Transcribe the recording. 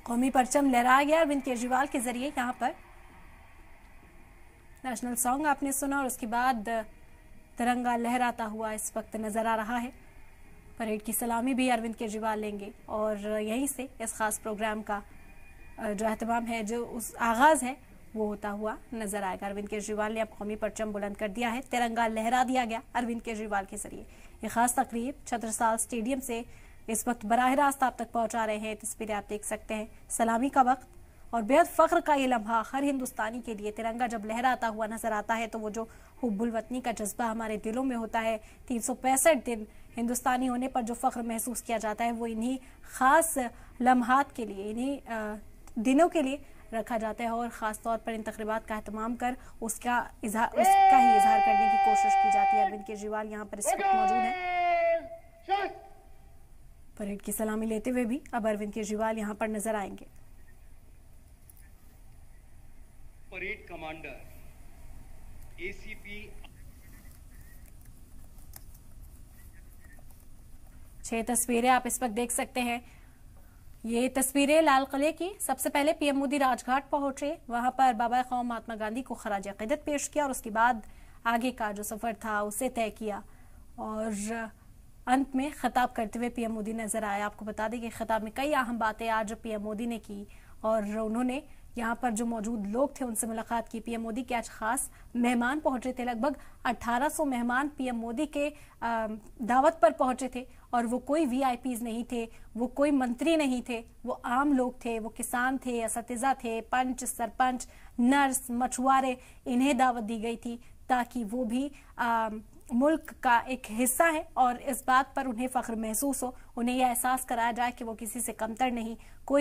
कौमी परचम लहराया गया अरविंद केजरीवाल के जरिए। यहाँ पर नेशनल सॉन्ग आपने सुना और उसके बाद तिरंगा लहराता हुआ इस वक्त नजर आ रहा है। परेड की सलामी भी अरविंद केजरीवाल लेंगे और यहीं से इस खास प्रोग्राम का जो एहतमाम है, जो उस आगाज है, वो होता हुआ नजर आएगा। अरविंद केजरीवाल ने अब कौमी परचम बुलंद कर दिया है, तिरंगा लहरा दिया गया अरविंद केजरीवाल के जरिए। ये खास तकरीब छत्रसाल स्टेडियम से इस वक्त बराह रास्त आप तक पहुंचा रहे हैं। तस्वीरें आप देख सकते हैं, सलामी का वक्त और बेहद फख्र का ये लम्हा हर हिंदुस्तानी के लिए। तिरंगा जब लहराता हुआ नजर आता है तो वो जो हुब्बुल वतनी का जज्बा हमारे दिलों में होता है, 365 दिन हिंदुस्तानी होने पर जो फख्र महसूस किया जाता है, वो इन्हीं खास लम्हात के लिए, इन्हीं दिनों के लिए रखा जाता है और ख़ास तौर पर इन तकरीबात का एहतमाम कर उसका ही इजहार करने की कोशिश की जाती है। अरविंद केजरीवाल यहाँ पर इस वक्त मौजूद है। परेड की सलामी लेते हुए भी अब अरविंद केजरीवाल यहाँ पर नजर आएंगे। परेड कमांडर एसीपी 6 तस्वीरें आप इस वक्त देख सकते हैं। ये तस्वीरें लाल किले की। सबसे पहले पीएम मोदी राजघाट पहुंचे, वहां पर बाबा कौम महात्मा गांधी को खराज अकीदत पेश किया और उसके बाद आगे का जो सफर था उसे तय किया और अंत में खिताब करते हुए पीएम मोदी नजर आए। आपको बता दें कि खिताब में कई अहम बातें आज पीएम मोदी ने की और उन्होंने यहाँ पर जो मौजूद लोग थे उनसे मुलाकात की। पीएम मोदी के आज खास मेहमान पहुंचे थे, लगभग 1800 मेहमान पीएम मोदी के दावत पर पहुंचे थे और वो कोई वीआईपीज नहीं थे, वो कोई मंत्री नहीं थे, वो आम लोग थे, वो किसान थे, असतिज़ा थे, पंच, सरपंच, नर्स, मछुआरे, इन्हें दावत दी गई थी ताकि वो भी मुल्क का एक हिस्सा है और इस बात पर उन्हें फख्र महसूस हो, उन्हें यह एहसास कराया जाए कि वो किसी से कमतर नहीं। कोई